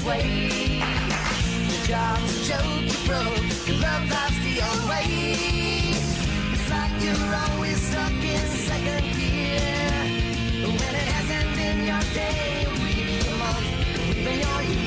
way. Your job's a joke you broke, your love life's the old way. It's like you're always stuck in second gear when it hasn't been your day, week, month, even your year.